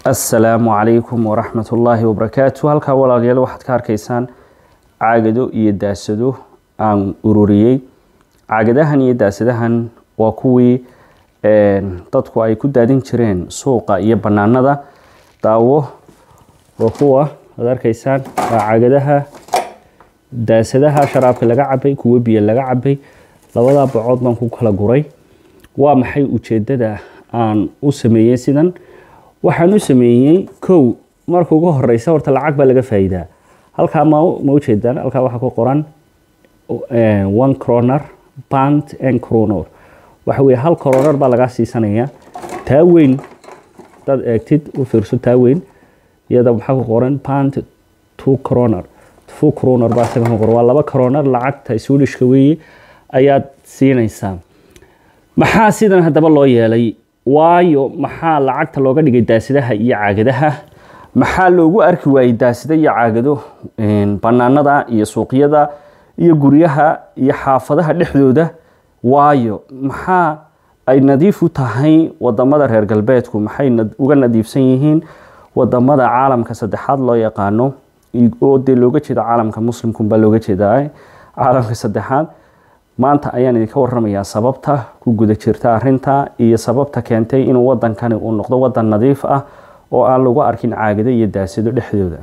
السلام عليكم ورحمة الله وبركاته. halka walaalayaal waxaad ka arkaysaan caagado iyo daasado aan ururiyay. caagadahan iyo daasadahan waa kuwii dadku ay ku daadin jireen suuqa iyo banaanada. daawo waa kuwa aad arkaysaan waa caagadaha daasadaha sharaabka laga cabay, kuwa biyo laga cabay. labada bacood baan ku kala guray. waa maxay ujeedada aan u sameeyay sidan? waxaan u sameeyay kow marka ugu horeysa horta lacag baa laga faa'iidaa. halka ma ujeedaan halka waxa ku qoran 1 kroner pound and kroner. waxa weey hal kroner baa laga siisanaya. taa weyn dad eegtid u fiirso taa weyn iyada waxa ku qoran pound 2 kroner. 2 kroner baa isaga ku qoran waa 2 kroner lacagta Swedishka weey ayaad siinaysaa. maxaa sidan hadaba loo yeelay? waayo maxaa lacagta looga dhigay daasadaha iyo caagadaha? maxaa loogu arki waayay daasada iyo caagado banaanada iyo suuqyada iyo guryaha iyo xaafadaha dhexdooda? waayo maxaa ay nadiif u tahay wadamada reer galbeedku? maxay uga nadiifsan yihiin wadamada caalamka saddexaad loo yaqaano oo looga jeedo caalamka muslimku baa looga jeedaa caalamka saddexaad? maanta ayaan idinka warramayaa sababta ku guda jirta arinta iyo sababta keentay inuu wadankani uu noqdo wadan nadiif ah oo aan lagu arkin caagado iyo daasado dhexdooda.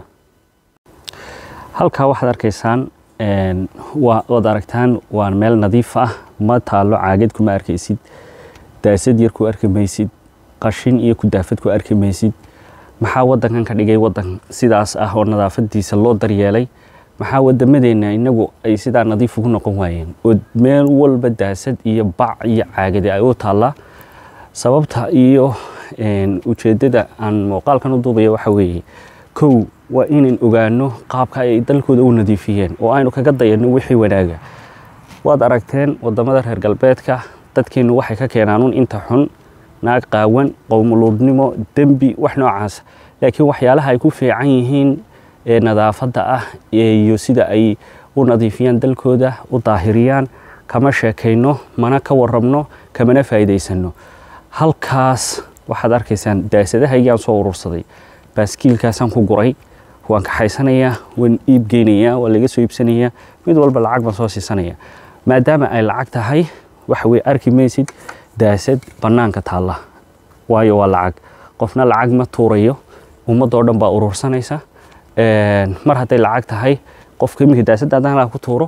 halka waxaad arkaysaan waad aragtaan waa meel nadiif ah, ma taalo caagad kuma arkaysid, daasad yar ku arki maysid, qashin iyo ku daafad ku arki maysid. maxaa wadankan ka dhigay wadan sidaas ah oo nadaafadiisa loo daryeelay? maxaa wadamadeena inagu ay sidaa nadiif ugu noqon waayeen oo meel walba daasad iyo bac iyo caagad ay u taala? sababta iyo ujeedada aan muuqaalkan u duubay waxa weeye kow waa inaan ogaano qaabka ay dalkooda u nadiifiyeen oo aynu kaga dayano wixii wanaaga. waad aragteen wadamada reer galbeedka dadkeenu waxay ka keenaan inta xun, naag qaawan, qowmuluudnimo, dambi, wax noocaas. laakiin waxyaalaha ay ku fiican yihiin nadaafada ah iyo sida ay u nadiifiyaan dalkooda u daahiriyaan kama sheekayno, mana ka warramno, kamana faa'iideysano. halkaas waxaad arkaysaan daasadahaygii aan soo urursaday. baaskiilkaasaan ku guray, waan kaxaysanayaa, waan iib geynayaa, waa laga soo iibsanayaa, mid walba lacag baan soo siisanaya. maadaama ay lacag tahay waxa way arki maysid daasad banaanka taala, waayo waa lacag. qofna lacag ma tuurayo, ummadoo dhan baa urursanaysa. mar haday lacag tahay qofka imika daasadadan la ku tuuro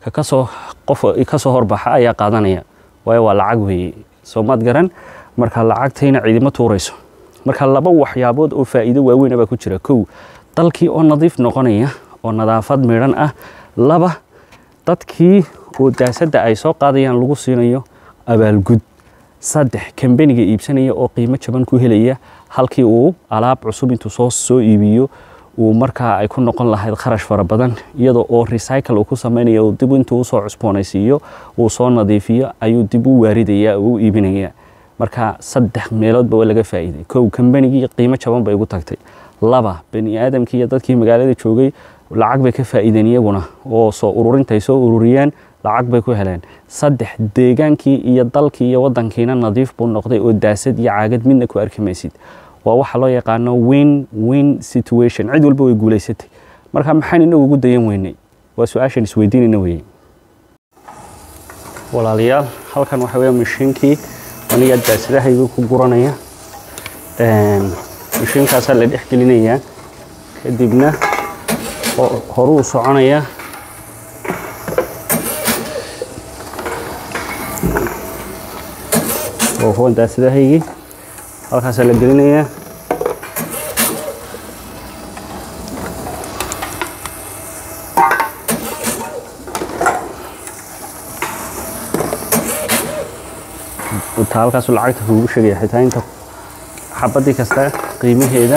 ka soo horbaxa ayaa qaadanaya, waayo waa lacag weey. Soomaad garan marka lacagtayna ciidamo tuurayso. marka laba waxyaabood oo faa'iido waaweyn ah ku jira. kow dalkii oo nadiif noqonaya oo nadaafad miran ah. laba dadkii oo daasada ay soo qaadayaan lagu siinayo abaalgud. saddex kambaniga iibsanaya oo qiimo jaban ku helaya halkii uu alaab cusub intuu soo iibiyo uu markaa ay ku noqon lahayd kharash fara badan, iyadoo oo recycle uu ku sameynayo dib intuu soo cusboonaysiiyo uu soo nadiifiyo ayuu dib u waaridaya oo u iibinaya. marka saddex meeloodba waa laga faa'iiday. kow kambanigii qiimo jaban bay ugu tagtay. laba bani aadamkii iyo dadkii magaalada joogay lacag bay ka faa'iideen iyaguna oo soo ururintay soo ururiyeen lacag bay ku heleen. saddex deegaankii iyo dalkii iyo wadankiina nadiif buu noqday oo daasad iyo caagad midna ku arki maysid. waa waxa loo yaqaano win-win situation. cid walba way guuleysatay. marka maxaan inagu ugu dayan weynay? waa su'aashan isweydiinayna weeyay. walaalayaal halkan waxa weeye mashiinkii aniga daasadahaygu ku guranaya. mashiinkaas la dhex gelinaya kadibna horu soconaya. oo hoon daasadahaygi halkaas la gelinaya. halkaas lacagta ugu sheegay xitaa inta xabadii kasta qiimaheeda.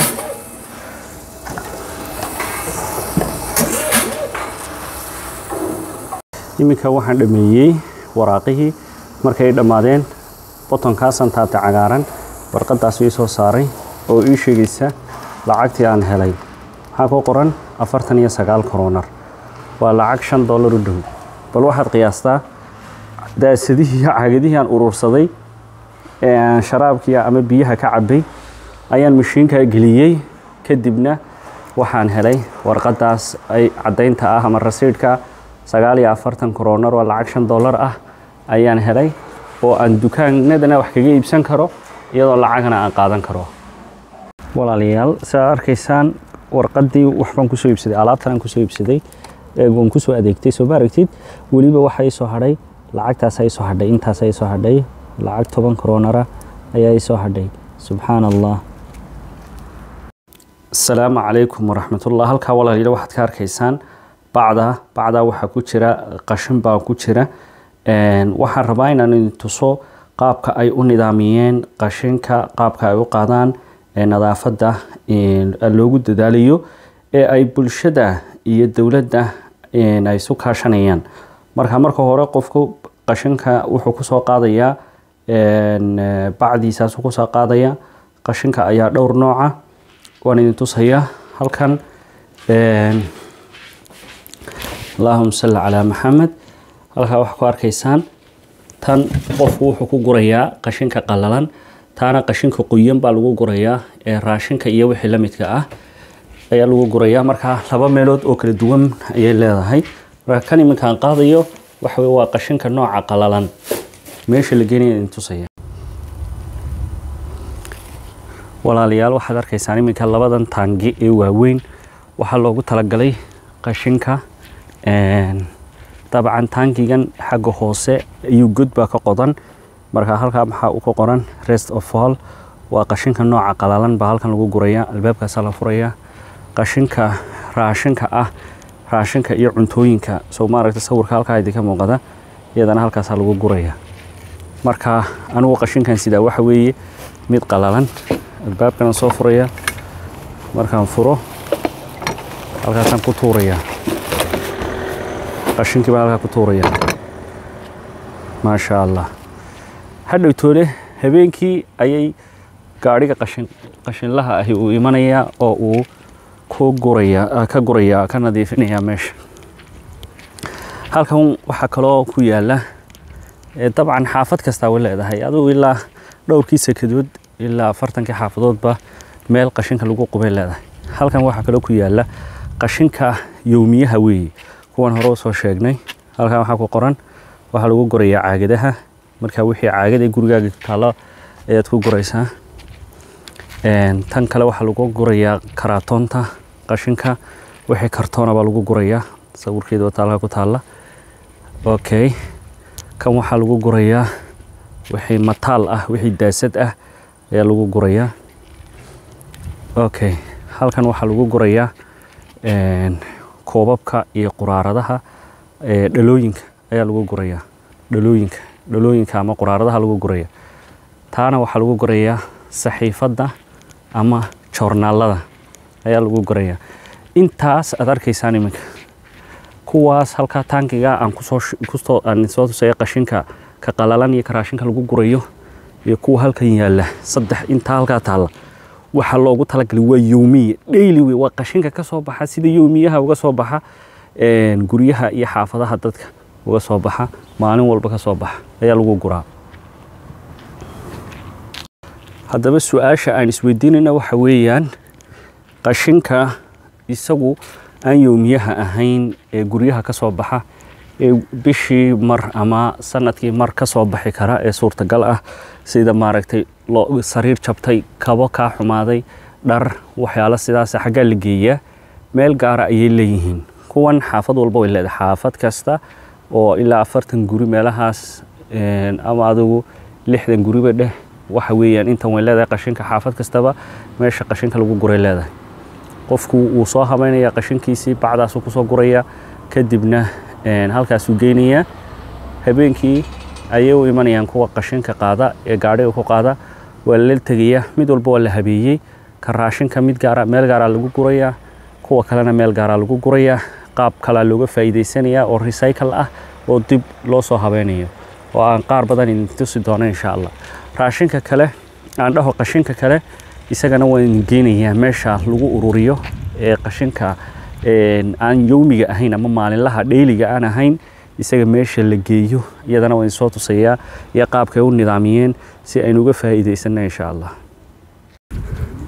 iminka waxaan dhameeyay waraaqihii. markay dhamaadeen botonkaasaan taabtay cagaaran, warqadaas way soo saaray oo ii sheegaysa lacagtii aan helay. waxaa ku qoran 49 kroner. waa lacag $5 u dhow. bal waxaad qiyaastaa daasadihii caagadihii aan urursaday sharaabkii ama biyaha ka cabay ayaan mashiinka geliyey kadibna waxaan helay warqadaas ay cadaynta ah ama rasiidka 49 koronar oo lacag $5 ah ayaan helay oo aan dukaanadana wax kaga iibsan karo iyadoo lacagna aan qaadan karo walaalayaal saa arkaysaan warqadii waxaan ku soo iibsaday alaabtan aan ku soo iibsaday waan ku soo adeegtay soo baaragtid waliba waxa ay soo hadhay lacagtaas ay soo hadhay intaas ay soo hadhay lacag 10 koronar ayaa ay soo hadhay subhanallah السلام عليكم ورحمة الله halka walaaliyaal waxaad ka arkaysaan bacda waxa ku jira qashin baa ku jira waxaan rabaa inaan idin tuso qaabka ay u nidaamiyeen qashinka qaabka ay u qaadaan nadaafada loogu dadaaliyo ee ay bulshada iyo dawladda ay isu kaashanayaan marka hore qofku qashinka wuxuu ku soo qaadaya bacdiisaas ku soo qaadaya qashinka ayaa dhowr nooca waan idin tusayaa halkan اللهم صل على محمد halka wax ku arkaysaan tan qofku wuxuu ku gurayaa qashinka qalalan taana qashinka qoyan baa lagu gurayaa ee raashinka iyo wixii la midka ah ayaa lagu gurayaa marka laba meelood oo kala duwan ayay leedahay marka kan iminkaan qaadayo waxa waa qashinka nooca qalalan meesha la geenayo in tusaya walaalayaal waxaad arkaysaan iminka labadan taangi ee waaweyn waxa loogu talagalay qashinka طبعا taangigan xagga hoose ayuu god baa ka qodan marka halka waxa uu ka qoran rest of all waa qashinka nooca qalalan baa halkan lagu guraya albaabkaas la furaya qashinka raashinka iyo cuntooyinka soo maaragtay sawirka halka ay ka muuqda iyadana halkaas lagu guraya marka anigu qashinkan sida waxa weeye mid qalalan albaabkan soo furaya markaan furo halkaas ku tuuraya qashinka baa halka ku tuuraya ma sha Allah hadhowtoole habeenkii ayay gaariga qashinlaha ahi uu imanaya oo uu ka guraya ka nadiifinaya meesha halkan waxa kale oo ku yaala dabcan xaafad kasta way leedahay adoo ilaa dhowrkii sakadood ilaa 40 xaafadoodba meel qashinka lagu qubay leedahay halkan waxa kale ku yaala qashinka yawmiyaha weey kuwan hore soo sheegnay halkan waxa ku qoran waxa lagu gurayaa caagadaha marka wixii caagada gurigaaga taalo ayaad ku guraysaa tan kale waxa lagu gurayaa karaatonta qashinka wixii kartoona baa lagu gurayaa sawirkeedu taala ku taala okay kan waxa lagu gurayaa wixii mataal ah wixii daasad ah ayaa lagu gurayaa okay halkan waxa lagu gurayaa koobabka iyo quraaradaha dhalooyinka ayaa lagu gurayaa dhalooyinka ama quraaradaha lagu gurayaa taana waxa lagu gurayaa saxiifada ama joornaalada ayaa lagu gurayaa intaas aad arkaysaan iminka kuwaas halka taankiga aan soo tusay qashinka ka qalalan iyo raashinka lagu gurayo iyo kuwa halkan yaala saddex inta halka taala waxa loogu talagalay waa yawmiye daily waa qashinka ka soo baxa sida yawmiyaha uga soo baxa guriyaha iyo xaafadaha dadka uga soo baxa maalin walba ka soo baxa ayaa lagu guraa haddaba su'aasha aan isweydiinayna waxa weeyaan qashinka isagu aan yawmiyaha ahayn ee guriyaha ka soo baxa ee bishii mar ama sanadkii mar ka soo baxi kara ee suurtagal ah sida maaragtay sariir jabtay kabo ka xumaaday dhar waxyaalo sidaas xagga la geeyaa meel gaar ah ayay leeyihiin kuwan xaafad walba way leedahay xaafad kasta oo ilaa 40 guri meelahaas ama adigu 60 guriba dheh waxa weeyaan intan way leedahay qashinka xaafad kastaba meesha qashinka lagu guray leedahay qofku uu soo habeynaya qashinkiisii bacdaas ku soo guraya kadibna halkaas uu geynaya habeenkii ayay u imanayaan kuwa qashinka qaada ee gaariga ku qaada waa la tagaya mid walba waa la habeeyay ka raashinka mid gaar ah meel gaar ah lagu guraya kuwa kalena meel gaar ah lagu guraya qaab kala looga faa'iideysanaya oo recycle ah oo dib loo soo habeynayo oo aan qaar badan in tusi doono insha Allah raashinka kale aan dhaho qashinka kale isagana waan geenayaa meesha lagu ururiyo ee qashinka aan yawmiga ahayn ama maalinlaha dheeliga aan ahayn isaga meesha la geeyo iyadana waan soo tusayaa iyo qaabka ay u nidaamiyeen si aynu uga faa'iideysano insha Allah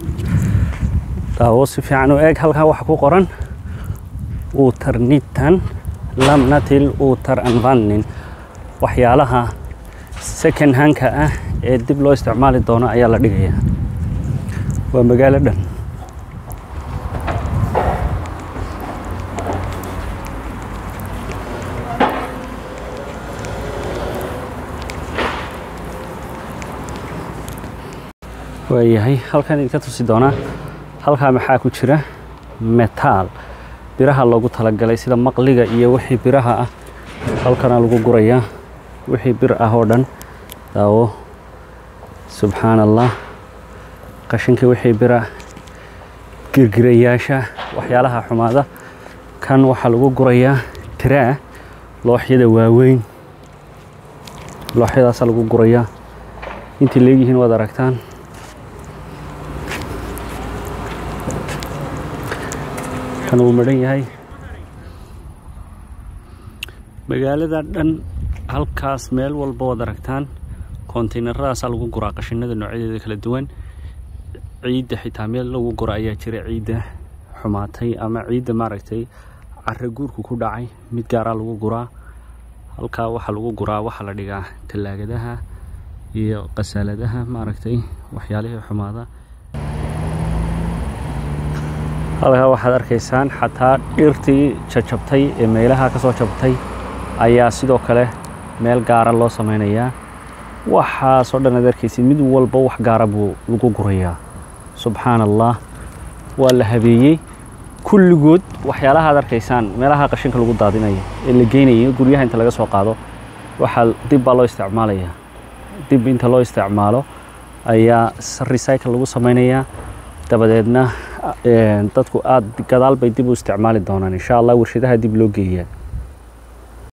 daawo si fiican u eeg halkaa waxa ku qoran utarnitan lam natil utar anvanin waxyaalaha second handka ah ee dib loo isticmaali doono ayaa la dhigayaa waa magaalo dhan waayahay halkan idinka tusi doonaa halkaa maxaa ku jira metaal biraha loogu talagalay sida maqliga iyo wixii biraha ah halkana lagu gurayaa wixii bir ah oo dhan daawo subxaan allah qashinkii wixii bira girgirayaasha waxyaalaha xumaada kan waxaa lagu gurayaa tiraa looxyada waaweyn looxyadaasa lagu gurayaa intii leeyihiin waad aragtaan kan uu maran yahay magaalada dhan halkaas meel walba wad aragtaan konteyneradaasa lagu guraa qashinada noocyadeeda kala duwan ciidda xitaa meel lagu gura ayaa jira ciidda xumaatay ama ciidda maaragtay carro guurku ku dhacay mid gaaraa lagu guraa halkaa waxaa lagu guraa waxaa la dhigaa talaagadaha iyo qasaaladaha maaragtay waxyaalihii xumaada halkaa waxaad arkaysaan xataa dhirtii jajabtay ee meelaha ka soo jabtay ayaa sidoo kale meel gaara loo samaynayaa waxaasoo dhan aad arkaysid mid walba wax gaara buu lagu gurayaa subxaan allah waa la habeeyey kulligood waxyaalaha aad arkaysaan meelaha qashinka lagu daadinayo ee la geynayo guryaha inta laga soo qaado waxaa dib baa loo isticmaalayaa dib inta loo isticmaalo ayaa recycle lagu samaynayaa dabadeedna dadku aad gadaal bay dib u isticmaali doonaan insha allah warshadaha dib loo geeyaa